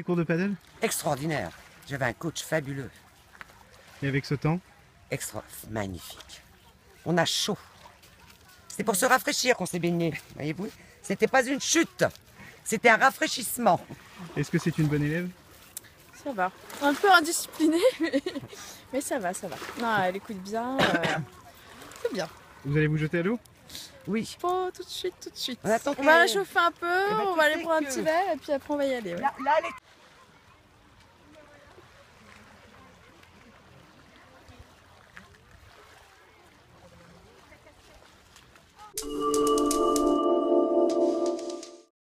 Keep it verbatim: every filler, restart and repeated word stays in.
Les cours de paddle? Extraordinaire. J'avais un coach fabuleux. Et avec ce temps? Extra, magnifique. On a chaud. C'était pour se rafraîchir qu'on s'est baigné, voyez-vous. C'était pas une chute, c'était un rafraîchissement. Est-ce que c'est une bonne élève? Ça va. Un peu indisciplinée, mais, mais ça va, ça va. Non, elle écoute bien. Euh... C'est bien. Vous allez vous jeter à l'eau? Oui. Pas tout de suite, tout de suite. On, attend on va réchauffer un peu, ben, on tu va aller sais prendre que... un petit verre et puis après on va y aller. Ouais. Là, là, elle est...